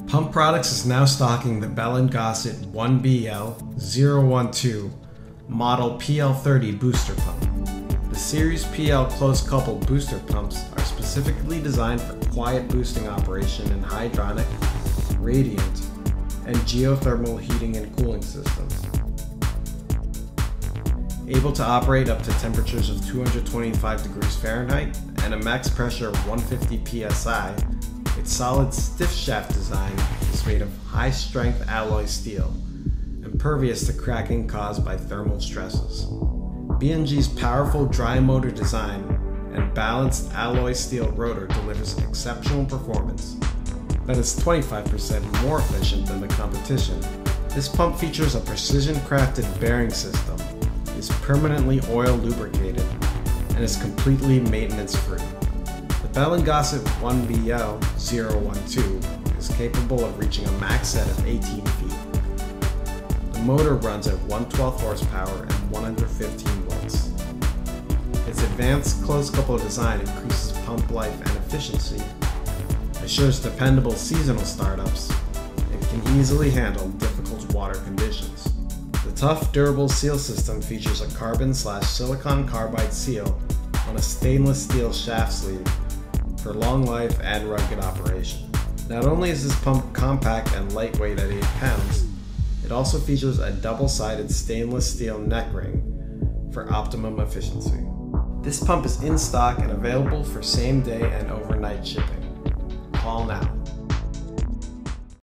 Pump Products is now stocking the Bell Gossett 1BL012 model PL30 booster pump. The series PL close-coupled booster pumps are specifically designed for quiet boosting operation in hydronic, radiant, and geothermal heating and cooling systems. Able to operate up to temperatures of 225 degrees Fahrenheit and a max pressure of 150 psi, its solid stiff shaft design is made of high-strength alloy steel, impervious to cracking caused by thermal stresses. B&G's powerful dry motor design and balanced alloy steel rotor delivers exceptional performance that is 25% more efficient than the competition. This pump features a precision-crafted bearing system, is permanently oil lubricated, and is completely maintenance-free. The Bell Gossett 1BL012 is capable of reaching a max set of 18 feet. The motor runs at 112 horsepower and 115 volts. Its advanced close-coupled design increases pump life and efficiency, assures dependable seasonal startups, and can easily handle difficult water conditions. The tough, durable seal system features a carbon/silicon carbide seal on a stainless steel shaft sleeve for long life and rugged operation. Not only is this pump compact and lightweight at 8 pounds, it also features a double-sided stainless steel neck ring for optimum efficiency. This pump is in stock and available for same-day and overnight shipping. Call now.